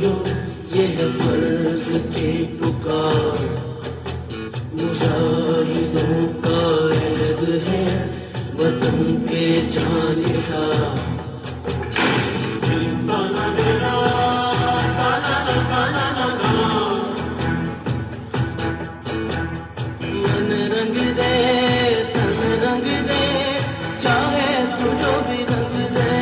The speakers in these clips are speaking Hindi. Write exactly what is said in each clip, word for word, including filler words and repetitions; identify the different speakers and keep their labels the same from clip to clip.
Speaker 1: साथियों ये है फर्ज की पुकार, मुजाहिदों का अहद है वतन पे जानिसार। मन रंग दे तन रंग दे चाहे तू जो भी रंग दे,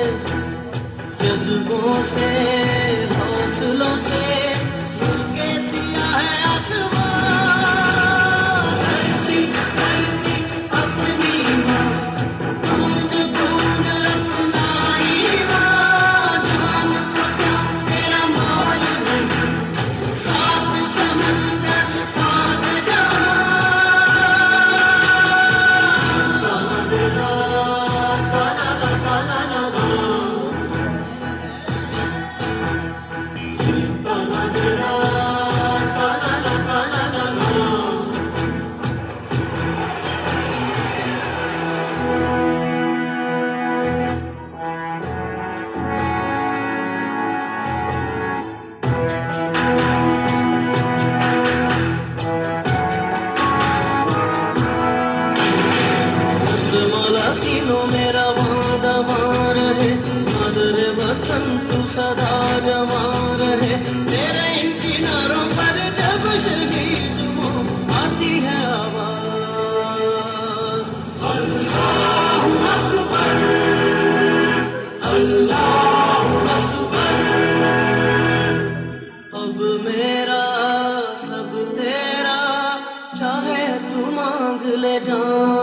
Speaker 1: जज्बों से हौसलों से मिलके सिया है आसमान। धरती धरती अपनी माँ, बूंद बूंद अपना ईमान, जान को क्या तेरा माल नहीं, सात समंदर सात जहां। मौला सीनों मेरा वादा मार है, मादर वतन तू सदा जमा रहे। तेरे इन किनारों पर जब शहीद हो आती है आवाज, अल्लाहु अकबर अल्लाहु अकबर। अब मेरा सब तेरा, चाहे तू मांग ले जान।